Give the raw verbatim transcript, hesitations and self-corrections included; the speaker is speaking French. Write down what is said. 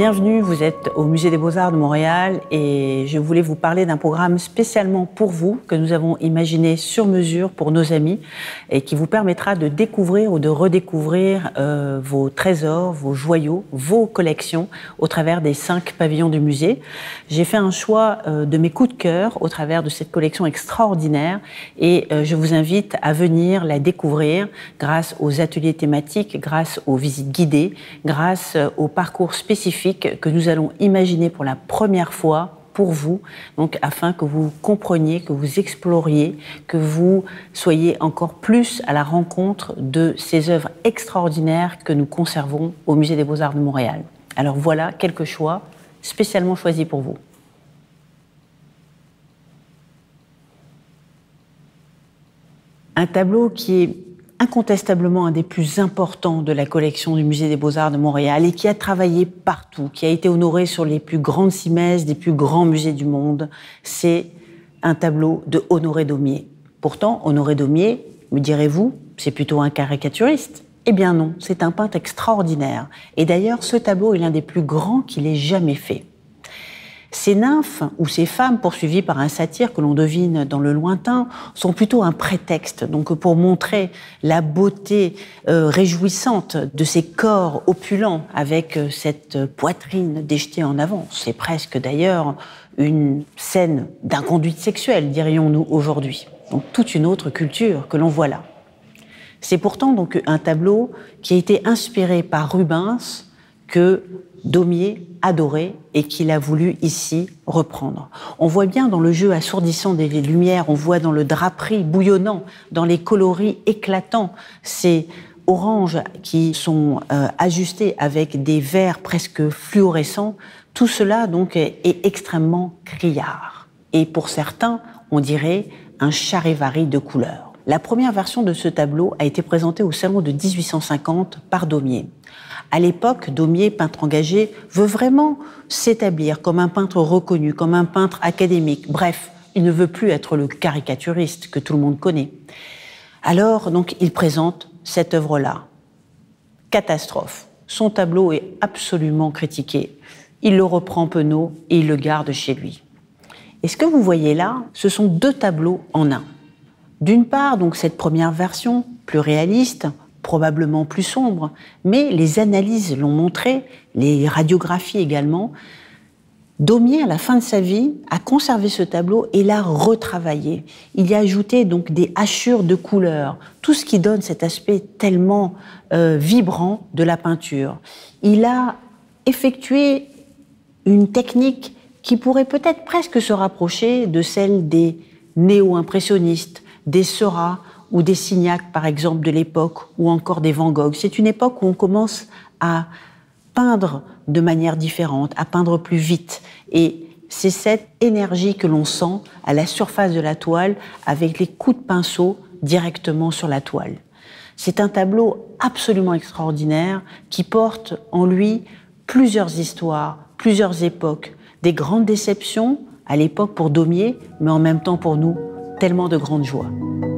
Bienvenue, vous êtes au Musée des Beaux-Arts de Montréal et je voulais vous parler d'un programme spécialement pour vous que nous avons imaginé sur mesure pour nos amis et qui vous permettra de découvrir ou de redécouvrir euh, vos trésors, vos joyaux, vos collections au travers des cinq pavillons du musée. J'ai fait un choix euh, de mes coups de cœur au travers de cette collection extraordinaire et euh, je vous invite à venir la découvrir grâce aux ateliers thématiques, grâce aux visites guidées, grâce euh, aux parcours spécifiques que nous allons imaginer pour la première fois pour vous, donc afin que vous compreniez, que vous exploriez, que vous soyez encore plus à la rencontre de ces œuvres extraordinaires que nous conservons au Musée des Beaux-Arts de Montréal. Alors voilà quelques choix spécialement choisis pour vous. Un tableau qui est incontestablement un des plus importants de la collection du Musée des Beaux-Arts de Montréal et qui a travaillé partout, qui a été honoré sur les plus grandes cimaises des plus grands musées du monde, c'est un tableau de Honoré Daumier. Pourtant, Honoré Daumier, me direz-vous, c'est plutôt un caricaturiste? Eh bien non, c'est un peintre extraordinaire. Et d'ailleurs, ce tableau est l'un des plus grands qu'il ait jamais fait. Ces nymphes, ou ces femmes poursuivies par un satyre que l'on devine dans le lointain, sont plutôt un prétexte donc pour montrer la beauté euh, réjouissante de ces corps opulents avec euh, cette poitrine déjetée en avant. C'est presque d'ailleurs une scène d'inconduite sexuelle, dirions-nous aujourd'hui. Donc toute une autre culture que l'on voit là. C'est pourtant donc un tableau qui a été inspiré par Rubens, que Daumier adorait et qu'il a voulu ici reprendre. On voit bien dans le jeu assourdissant des lumières, on voit dans le draperie bouillonnant, dans les coloris éclatants, ces oranges qui sont euh, ajustés avec des verts presque fluorescents. Tout cela donc est, est extrêmement criard. Et pour certains, on dirait un charivari de couleurs. La première version de ce tableau a été présentée au salon de dix-huit cent cinquante par Daumier. À l'époque, Daumier, peintre engagé, veut vraiment s'établir comme un peintre reconnu, comme un peintre académique. Bref, il ne veut plus être le caricaturiste que tout le monde connaît. Alors, donc, il présente cette œuvre-là. Catastrophe. Son tableau est absolument critiqué. Il le reprend penaud et il le garde chez lui. Et ce que vous voyez là, ce sont deux tableaux en un. D'une part, donc, cette première version, plus réaliste, probablement plus sombre, mais les analyses l'ont montré, les radiographies également. Daumier, à la fin de sa vie, a conservé ce tableau et l'a retravaillé. Il y a ajouté donc des hachures de couleurs, tout ce qui donne cet aspect tellement euh, vibrant de la peinture. Il a effectué une technique qui pourrait peut-être presque se rapprocher de celle des néo-impressionnistes, des Seurat, ou des Signac, par exemple, de l'époque, ou encore des Van Gogh. C'est une époque où on commence à peindre de manière différente, à peindre plus vite. Et c'est cette énergie que l'on sent à la surface de la toile, avec les coups de pinceau directement sur la toile. C'est un tableau absolument extraordinaire qui porte en lui plusieurs histoires, plusieurs époques, des grandes déceptions, à l'époque pour Daumier, mais en même temps pour nous, tellement de grandes joies.